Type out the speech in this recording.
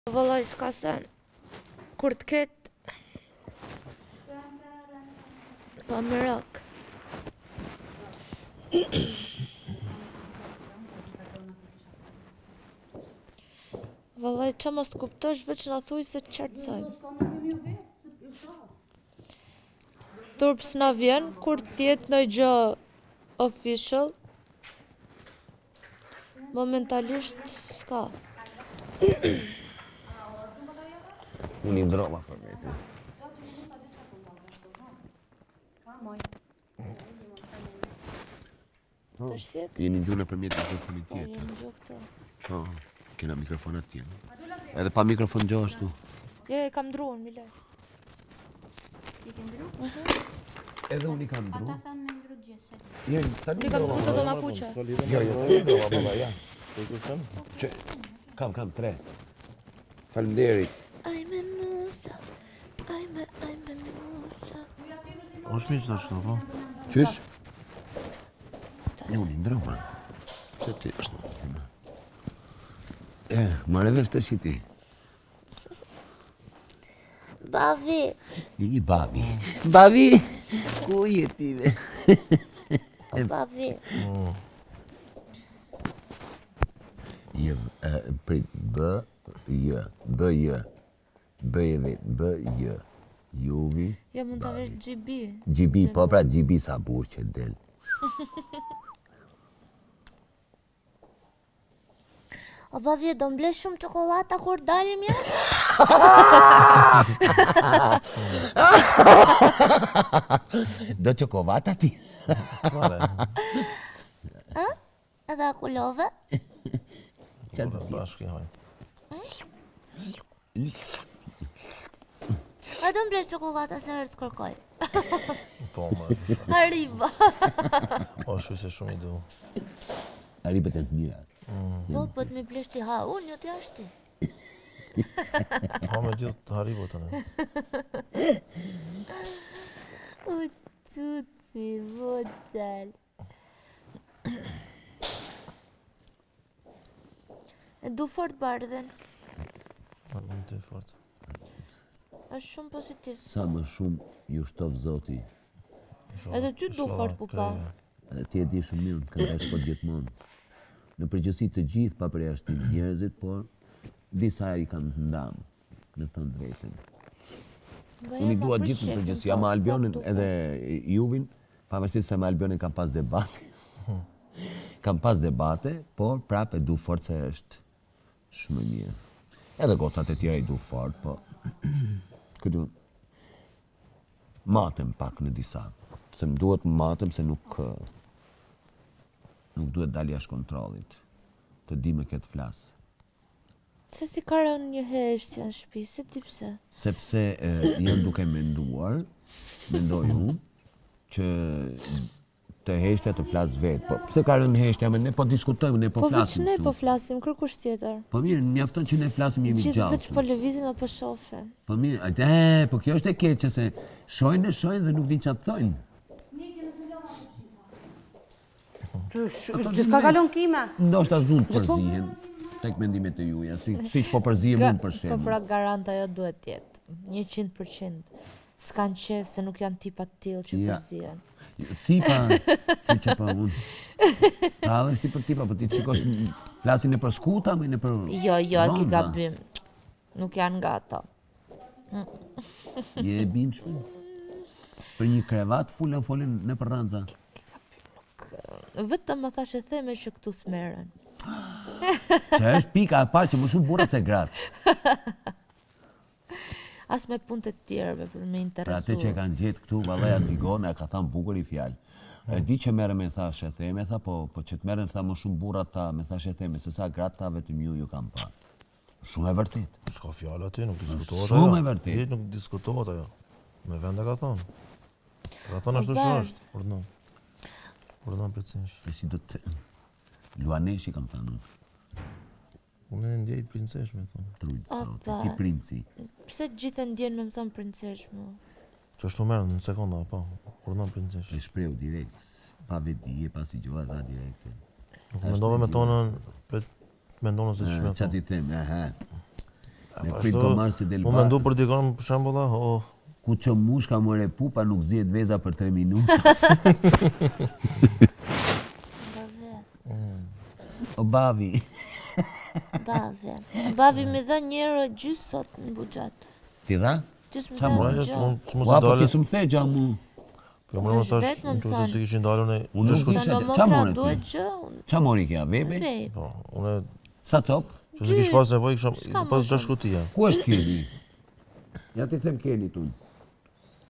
Vëllaj, s'ka sen. Kur t'ket pa mirak. Vëllaj, që mos t'kuptosh, veç na thuj se t'qartësojmë. Turp s'na vjen, kur t'jet në gjë official, momentalisht s'ka. Unë i ndrova për mesin. Të shfik? Jeni gjune për mjetë mikrofonit Po, tjetër. jenë gjë këto. Po, kena mikrofonat tjenë. Edhe pa mikrofon gjo ashtu. Je, kam ndruan, Mile. Ti ke ndru? Edhe unë i kam ndru. Ata thanë me ndru gjithse. Unë kam ndru të do makuqe. Jo. Kam, 3. Faleminderit. Ajme musa, ajme musa. Është mirë që ashtu, po? Qysh? Unë i ndrova. Që ti është? Marrë dhe shtë shi ti. Bavi. I babi. Babi! Ku je ti dhe? O bavi. Je, prit, B-J, B-J, B-J, Juvi. Ja mund të vesh GB. GB, po pra GB sa burë që del. O bavi, do mblesh shumë çokolata kur dalim jashtë? Do çokovata ti? Edhe akulove? Qatë bashkë i hajnë. A do mblesh çokolata se herë të kërkoj? Po, më është shumë. Arriba. O, shu se shumë i du. Aribet e të mira. Po, po të mi blesh ti ha, unë jo t'ja shti. Ha me gjithë të haribo të në. U tuci, vocal. E du fort bardhen. A më të fortë. Është shumë pozitiv. Sa më shumë ju shtov zoti. Edhe ty du fort pupa. Ti e di shumë mirë, ka dhe shpot gjithmonë. Në përgjësi të gjithë pa përjashtim njerëzit, por disa i kanë të ndamë, në thënë drejtën. Unë i dua gjithë në përgjësi, ama Albionin edhe Juvin, pavarësisht se me Albionin kam pas debate. Kam pas debate, por prap e du fort se është shumë mirë. Edhe gocat e tjera i du fort, po këtu matem pak në disa. Se më duhet më matem se nuk duhet dalë jashtë kontrollit. Të di me këtë flasë. Se si ka rënë një heshtje në shtëpi, se ti pse? Sepse jam duke menduar, mendoj unë, që të heshtja të flasë vetë. Po pse ka rënë heshtja, ne po diskutojmë, ne po Po veç flasim ne këtu. po flasim, kërkush tjetër. Po mirë, mjafton që ne flasim jemi Gjithë gjallë. veç po lëvizin apo shohin. Po mirë, po kjo është e keqe se shojnë dhe nuk din çfarë thojnë. Që s'ka kalon kime? Ndoshta s'duhet të përzihen tek mendimet e juaja, siç po përzihem unë për Po shembull. pra garant ajo duhet tjetë. 100%. S'kan qef se nuk janë tipa të tillë që Ja. përzihen. Tipa, që pa unë. Ta është ti për tipa, po ti të shikosh, flasin e për skuta, me në për Jo, e ki ronda. gabim. Nuk janë nga ato. Je e bindshme. Për një krevat, folin në për ranza. Vetëm më thash e theme që këtu smeren. Që është pika e parë që më shumë burrat se gratë. As me punë të tjerëve për me Pra atë që e interesu. kanë gjetë këtu, vallaj Antigone, e ka thënë bukur i fjalë. E di që merrem me thash e theme, tha, po që të merrem tha më shumë burrat tha me thash e theme, se sa gratë tha vetëm ju kam pa. Shumë e vërtet. S'ka fjallë aty, nuk diskutohet ajo. Shumë e vërtet. Hiç nuk diskutohet ajo. Me vende ka thonë. Ka thonë ashtu që është. Urdhon princesh. E si do të... Luaneshi kam thënë unë. Unë e ndjej princesh me thonë. Trujtë sot, Opa. ti princi. Pse gjithë ndjen me më thëmë princesh mu? Që ashtu merë në sekonda, po. Urdhon princesh. E shpreu direkt, pa vedi, pa si gjoha dha direkte. Nuk mendove me tonën, mendonën se që me Qa thonë. ti them, Me prit komar si del Mu mendu për dikon për shembull, ku që mushka more pupa nuk zihet veza për 3 minuta. O bavi. Bavi më dha €1 sot në buxhet. Ti dha? Gjysmë Qa më të s'mos Ua, të po dalë. ti s'm the gja mu. Po më Është tash, vetëm nëse thanë. si kishin dalur ne Unë nuk gjashtë isha, Në qa motra more duhet ti? gjë. Qa mori kja, vebe? Vej. Po, unë Sa cop? që se kish pas nevojë S'ka kisha pas më 6 kutia. Ku është Keni? Ja ti them Keni tunë.